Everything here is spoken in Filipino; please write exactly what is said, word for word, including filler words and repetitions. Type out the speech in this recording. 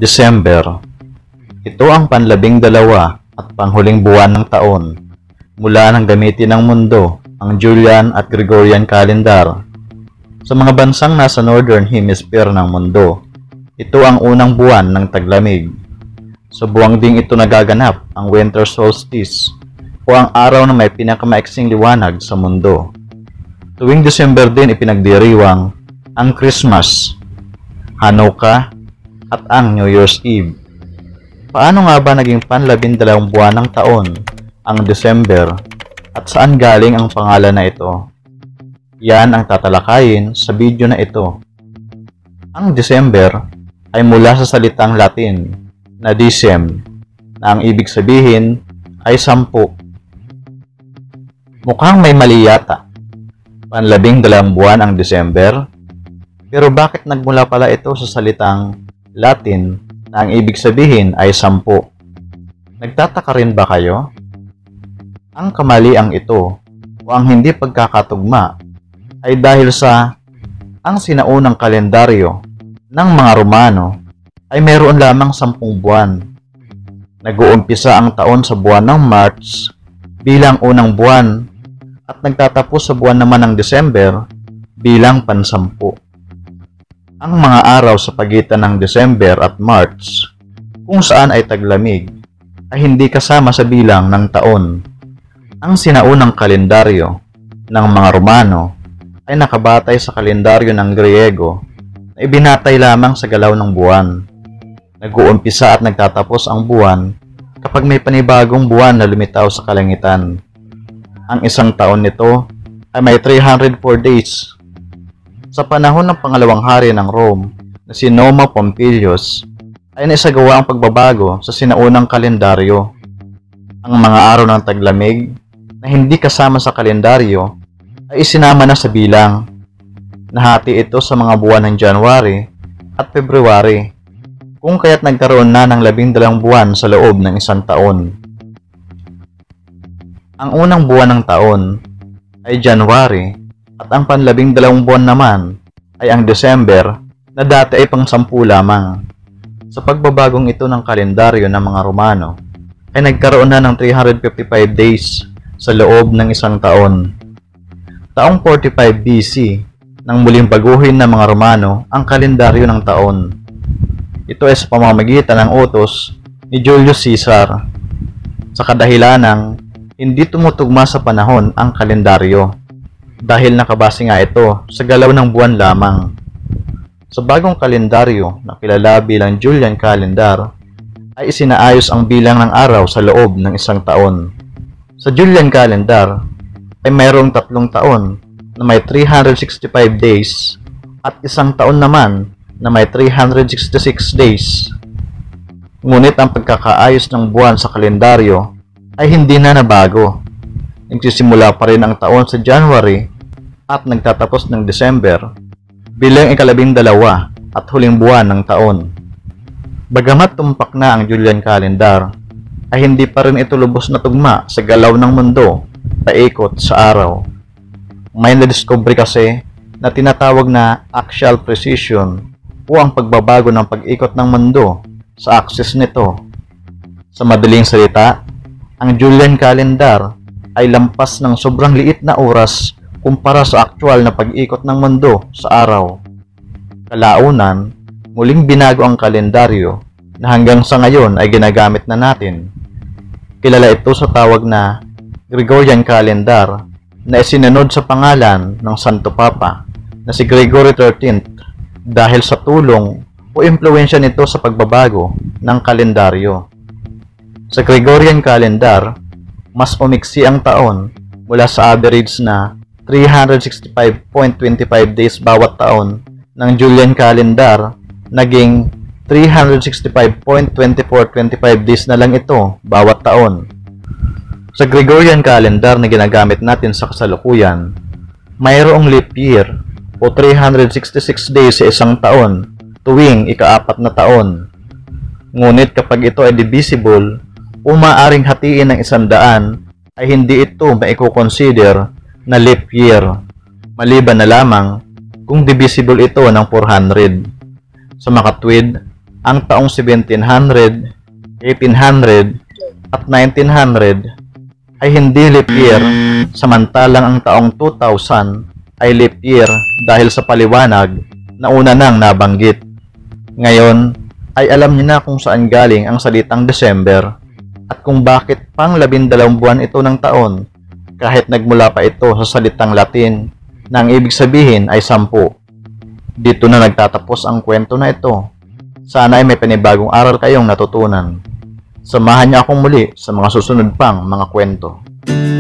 December. Ito ang panlabing dalawa at panghuling buwan ng taon mula nang gamitin ng mundo ang Julian at Gregorian calendar. Sa mga bansang nasa Northern Hemisphere ng mundo, ito ang unang buwan ng taglamig. Sa buwang ding ito nagaganap ang winter solstice o ang araw na may pinakamaiksing liwanag sa mundo. Tuwing December din ipinagdiriwang ang Christmas, Hanukkah, at ang New Year's Eve. Paano nga ba naging panlabindalawang buwan ng taon ang December at saan galing ang pangalan na ito? Yan ang tatalakayin sa video na ito. Ang December ay mula sa salitang Latin na decem, na ang ibig sabihin ay sampu. Mukhang may mali yata. Panlabing dalawang buwan ang December? Pero bakit nagmula pala ito sa salitang Latin na ang ibig sabihin ay sampu? Nagtataka rin ba kayo? Ang kamaliang ito o ang hindi pagkakatugma ay dahil sa ang sinaunang kalendaryo ng mga Romano ay mayroon lamang sampung buwan. Nag-uumpisa ang taon sa buwan ng March bilang unang buwan at nagtatapos sa buwan naman ng December bilang pansampu. Ang mga araw sa pagitan ng December at March, kung saan ay taglamig, ay hindi kasama sa bilang ng taon. Ang sinaunang kalendaryo ng mga Romano ay nakabatay sa kalendaryo ng Griego na ibinatay lamang sa galaw ng buwan. Nag-uumpisa at nagtatapos ang buwan kapag may panibagong buwan na lumitaw sa kalangitan. Ang isang taon nito ay may three hundred four days. Sa panahon ng pangalawang hari ng Rome na si Numa Pompilius ay naisagawa ang pagbabago sa sinaunang kalendaryo. Ang mga araw ng taglamig na hindi kasama sa kalendaryo ay isinama na sa bilang. Nahati ito sa mga buwan ng January at February, kung kaya't nagkaroon na ng labing dalawang buwan sa loob ng isang taon. Ang unang buwan ng taon ay January at ang panlabing dalawang buwan naman ay ang December na dati ay pang sampu lamang. Sa pagbabagong ito ng kalendaryo ng mga Romano ay nagkaroon na ng three hundred fifty-five days sa loob ng isang taon. Taong forty-five B C nang muling baguhin ng mga Romano ang kalendaryo ng taon. Ito ay sa pamamagitan ng utos ni Julius Caesar, sa kadahilanang hindi tumutugma sa panahon ang kalendaryo dahil nakabase nga ito sa galaw ng buwan lamang. Sa bagong kalendaryo na kilala bilang Julian calendar ay isinaayos ang bilang ng araw sa loob ng isang taon. Sa Julian calendar ay mayroong tatlong taon na may three hundred sixty-five days at isang taon naman na may three hundred sixty-six days. Ngunit ang pagkakaayos ng buwan sa kalendaryo ay hindi na nabago. Nagsisimula pa rin ang taon sa January at nagtatapos ng December bilang ikalabing dalawa at huling buwan ng taon. Bagamat tumpak na ang Julian calendar, ay hindi pa rin ito lubos na tugma sa galaw ng mundo paikot sa araw. May nadiscovery kasi na tinatawag na axial precession o ang pagbabago ng pag-ikot ng mundo sa axis nito. Sa madaling salita, ang Julian calendar ay lampas ng sobrang liit na oras kumpara sa aktual na pag-ikot ng mundo sa araw. Kalaunan, muling binago ang kalendaryo na hanggang sa ngayon ay ginagamit na natin. Kilala ito sa tawag na Gregorian calendar na isinunod sa pangalan ng Santo Papa na si Gregory thirteenth dahil sa tulong o impluwensya nito sa pagbabago ng kalendaryo. Sa Gregorian calendar, mas umiksi ang taon mula sa average na three hundred sixty-five point two five days bawat taon ng Julian calendar, naging three hundred sixty-five point two four two five days na lang ito bawat taon. Sa Gregorian calendar na ginagamit natin sa kasalukuyan, mayroong leap year o three hundred sixty-six days sa isang taon tuwing ikaapat na taon. Ngunit kapag ito ay divisible o maaaring hatiin ng isang daan, ay hindi ito maiko-consider na leap year, maliban na lamang kung divisible ito ng four hundred. Sa makatwid, Ang taong seventeen hundred, eighteen hundred, at nineteen hundred ay hindi leap year, samantalang ang taong two thousand ay leap year dahil sa paliwanag na una nang nabanggit. Ngayon ay alam niyo na kung saan galing ang salitang December at kung bakit pang labindalawang buwan ito ng taon kahit nagmula pa ito sa salitang Latin na ang ibig sabihin ay sampu. Dito na nagtatapos ang kwento na ito. Sana ay may panibagong aral kayong natutunan. Samahan niyo akong muli sa mga susunod pang mga kwento.